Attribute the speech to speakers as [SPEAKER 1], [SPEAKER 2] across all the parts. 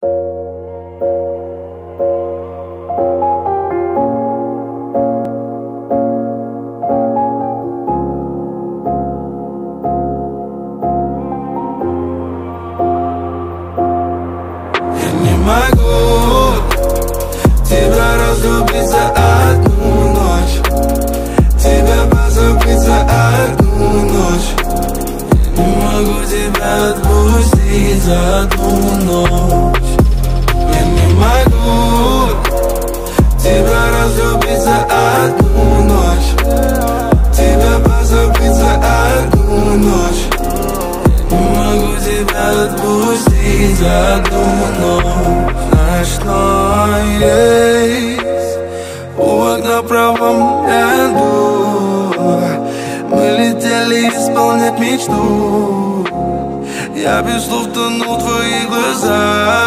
[SPEAKER 1] Могу тебя разлюбить за одну ночь, тебя позабыть за одну ночь. Не могу тебя отпустить за одну ночь. Я не могу тебя разлюбить за одну ночь, тебя позабыть за одну ночь. Не могу тебя отпустить за одну ночь. Ночной рейс у окна в правом ряду. Мы летели исполнять мечту. Я без слов тонул в твоих глазах.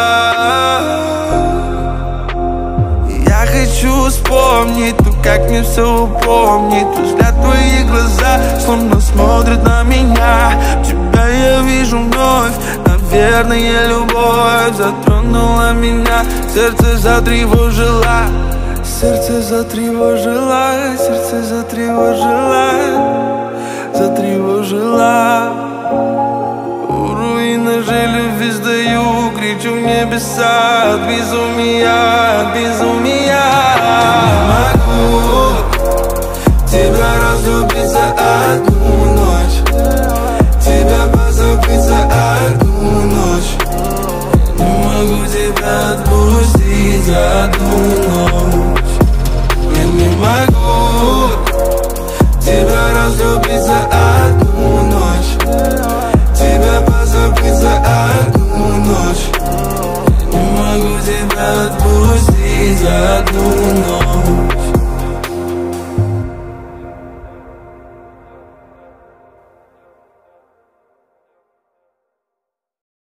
[SPEAKER 1] Я хочу вспомнить, но как мне все упомнить. Взгляд в твоих глаза словно смотрит на меня. Тебя я вижу вновь. Наверное, любовь затронула меня. Сердце затревожило, сердце затревожило, сердце затревожило, затревожило. У руинах же любви сдаю, кричу в небеса от безумия, от безумия. Не могу тебя разлюбить за одну ночь, тебя позабыть за одну ночь. Не могу тебя отпустить за одну ночь. Я не могу тебя разлюбить за одну ночь, тебя позабыть за одну ночь. Не могу тебя отпустить за одну ночь.